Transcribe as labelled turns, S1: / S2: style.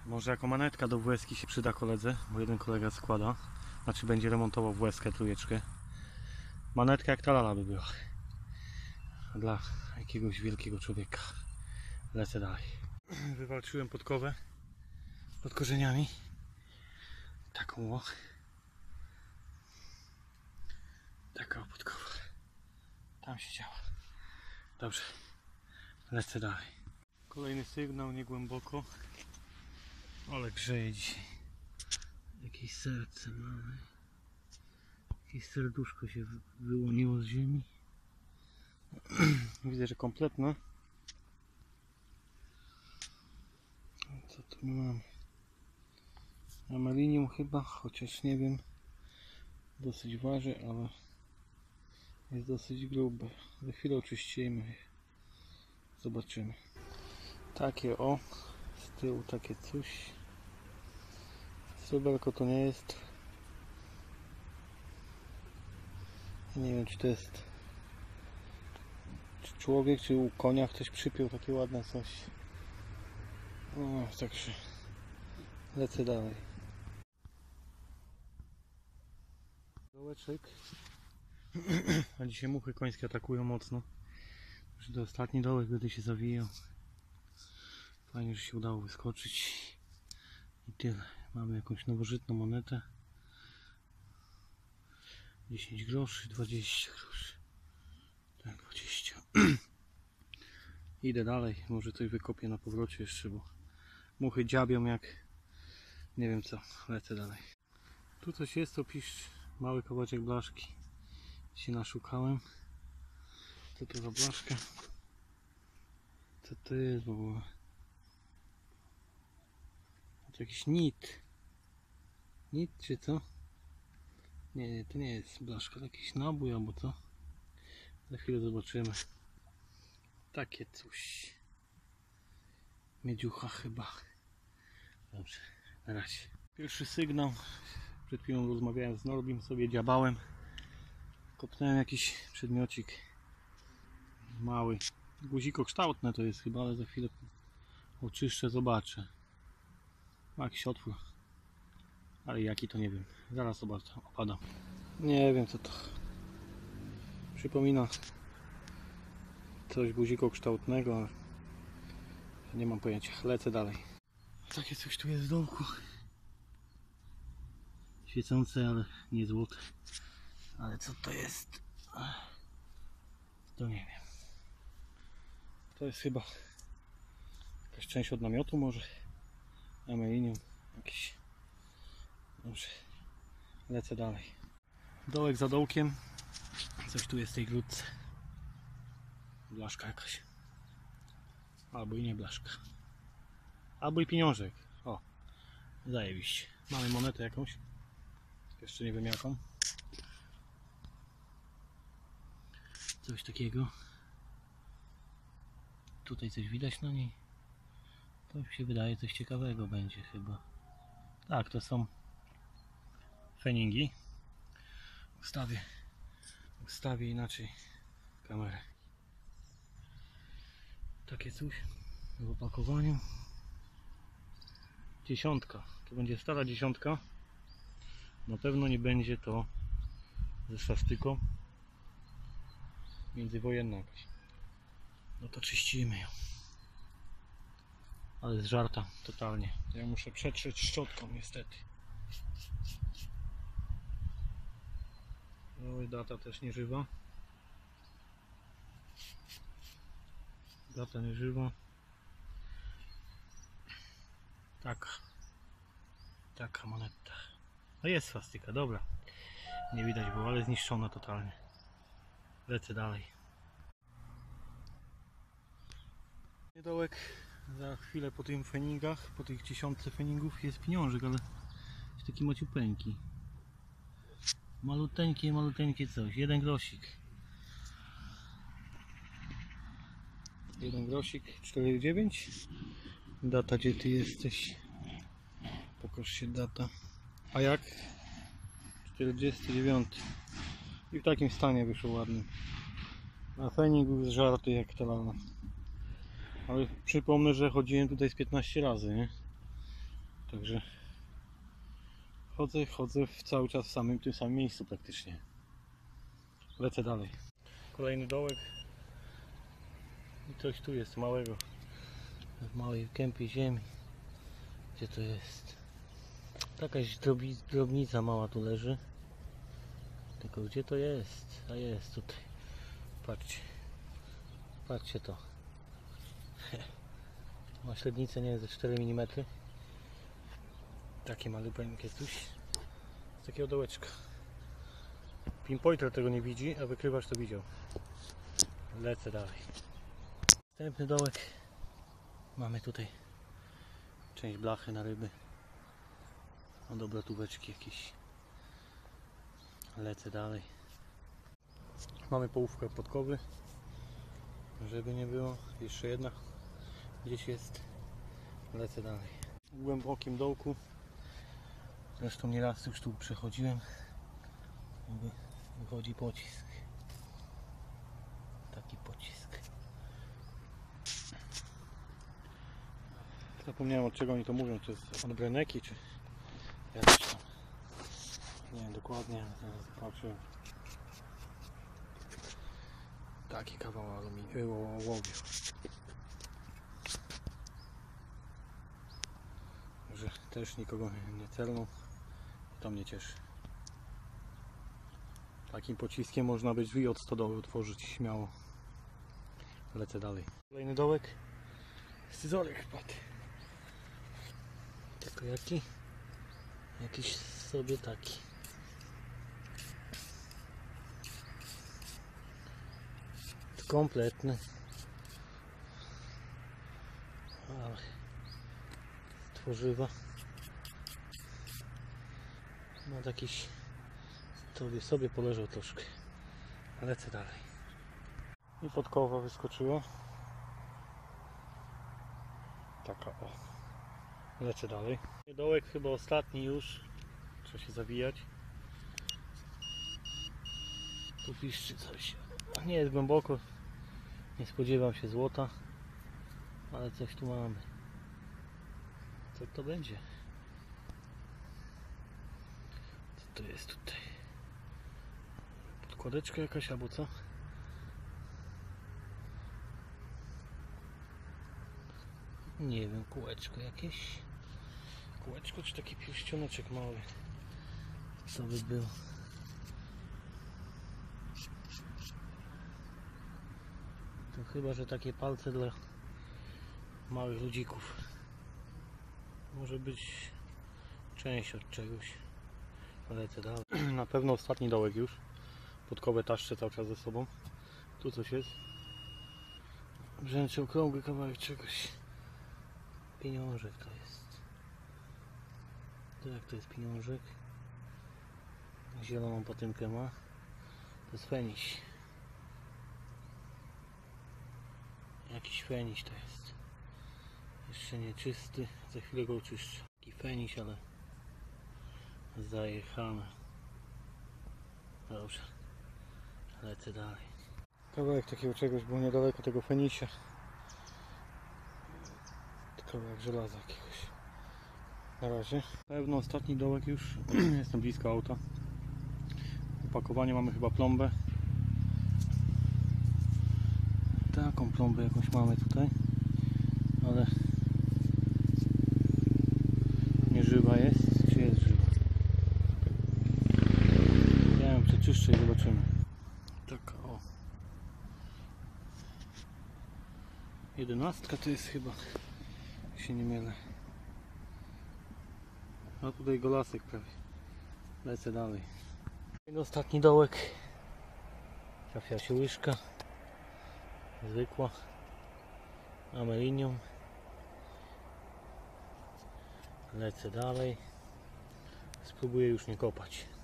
S1: Może jako manetka do WS-ki się przyda koledze, bo jeden kolega składa, znaczy będzie remontował WS-kę trójeczkę. Manetka jak ta lala by była dla jakiegoś wielkiego człowieka. Lecę dalej. Wywalczyłem podkowę pod korzeniami. Taką o. Taka podkowa. Tam się działa. Dobrze. Lecę dalej. Kolejny sygnał, nie głęboko. Ale grzeje dzisiaj. Jakieś serce mamy. Jakieś serduszko się wyłoniło z ziemi. Widzę, że kompletne. Co tu mamy? Amelinium chyba, chociaż nie wiem. Dosyć waży, ale jest dosyć grube. Za chwilę oczyścimy. Zobaczymy. Takie o. Z tyłu takie coś. Sreberko to nie jest. Nie wiem, czy to jest człowiek, czy u konia ktoś przypiął takie ładne coś. No, także lecę dalej. Dołeczek. A dzisiaj muchy końskie atakują mocno. Już to ostatni dołek będę się zawijał. Fajnie, że się udało wyskoczyć. I tyle. Mamy jakąś nowożytną monetę. 10 groszy, 20 groszy. Tak, 20. Idę dalej. Może coś wykopię na powrocie jeszcze, bo muchy dziabią jak nie wiem co. Lecę dalej. Tu coś jest, to pisz mały kawałeczek blaszki. Się naszukałem. Co to za blaszka? Co to jest w ogóle? To jakiś nit. Nit czy co? Nie, to nie jest blaszka, to jakiś nabój albo co? Za chwilę zobaczymy. Takie coś. Miedziucha chyba. Dobrze, na razie. Pierwszy sygnał. Przed chwilą rozmawiałem z Norbim, sobie dziabałem. Kopnąłem jakiś przedmiocik. Mały. Guzikokształtne to jest chyba, ale za chwilę oczyszczę, zobaczę. Ma jakiś otwór. Ale jaki to nie wiem. Zaraz opadam. Nie wiem co to. Przypomina coś guzikokształtnego, ale nie mam pojęcia. Lecę dalej. Takie coś tu jest w dołku. Świecące, ale nie złote. Ale co to jest? To nie wiem. To jest chyba jakaś część od namiotu może. Amelinium jakiś. Dobrze. Lecę dalej. Dołek za dołkiem. Coś tu jest w tej grudce. Blaszka jakaś. Albo i nie blaszka. Albo i pieniążek. O. Zajebiście. Mamy monetę jakąś. Jeszcze nie wiem jaką. Coś takiego. Tutaj coś widać na niej. To mi się wydaje coś ciekawego będzie chyba. Tak, to są feningi. Ustawię inaczej kamerę. Takie coś w opakowaniu. Dziesiątka. To będzie stara dziesiątka. Na pewno nie będzie to ze swastyką. Międzywojenna jakaś. No to czyścimy ją. Ale z żarta totalnie. Ja muszę przetrzeć szczotką niestety. No i data też nieżywa. Data nieżywa. Taka moneta. No jest swastyka, dobra. Nie widać było, ale zniszczona totalnie. Lecę dalej. Dołek. Za chwilę po tych feningach, po tych 1000 feningów jest pieniążek, ale jest taki maciupeńki. Maluteńkie coś. 1 grosik. 1 grosik, 4,9. Data, gdzie ty jesteś? Pokaż się data. A jak? 49. I w takim stanie wyszło ładnym. A fening był z żarty jak ta lana. Ale przypomnę, że chodziłem tutaj z 15 razy, nie? Także chodzę cały czas w tym samym miejscu praktycznie. Lecę dalej. Kolejny dołek. I coś tu jest małego. W małej kępie ziemi. Gdzie to jest? Jakaś drobnica mała tu leży. Tylko gdzie to jest? A jest tutaj. Patrzcie. Patrzcie to. Ma średnicę, nie wiem, ze 4 mm. Takie malupeńkie coś. Z takiego dołeczka. Pinpointer tego nie widzi, a wykrywacz to widział. Lecę dalej. Następny dołek. Mamy tutaj część blachy na ryby. No dobra, tubeczki jakieś. Lecę dalej. Mamy połówkę podkowy. Żeby nie było. Jeszcze jedna gdzieś jest. Lecę dalej. W głębokim dołku. Zresztą nieraz już tu przechodziłem. Wychodzi pocisk. Taki pocisk. Zapomniałem, od czego oni to mówią. Czy jest od breneki, czy jakieś tam. Nie wiem dokładnie. Zaraz zobaczę. Taki kawał ołowiu. Że też nikogo nie celną. To mnie cieszy. Takim pociskiem można by drzwi od stodoły otworzyć śmiało. Lecę dalej. Kolejny dołek. Scyzoryk wpadł. Tylko jaki? Jakiś sobie taki. Kompletny. Ale tworzywa. No jakiś sobie poleżał troszkę. Lecę dalej. I podkowa wyskoczyła. Taka o. Lecę dalej. Dołek chyba ostatni już. Trzeba się zawijać. Tu piszczy coś. Nie jest głęboko. Nie spodziewam się złota. Ale coś tu mamy. Co to będzie? Co to jest tutaj? Podkładeczka jakaś albo co? Nie wiem, kółeczko jakieś. Kółeczko czy taki pierścioneczek mały? Co by było? To chyba, że takie palce dla małych ludzików. Może być część od czegoś. Lecę dalej. Na pewno ostatni dołek już. Podkowę taszczę cały czas ze sobą. Tu coś jest. Brzęczy okrągły kawałek czegoś. Pieniążek to jest. Tak, to jest pieniążek. Zieloną patynkę ma. To jest feniś. Jakiś feniś to jest. Jeszcze nie czysty. Za chwilę go oczyszczę. Taki feniś, ale zajechany. Dobrze. Lecę dalej. Kawałek takiego czegoś był niedaleko tego fenisia. Kawałek żelaza jakiegoś. Na razie. Pewno ostatni dołek już. Jestem blisko auta. Opakowanie mamy chyba plombę. Taką plombę jakąś mamy tutaj. Ale nie żywa jest, czy jest żywa? Nie wiem, przeczyszczę i zobaczymy. Taka o. 11 to jest chyba, jak się nie mylę. A tutaj golasek prawie. Lecę dalej. I ostatni dołek. Trafia się łyżka. Zwykła. Amelinium. Lecę dalej. Spróbuję już nie kopać.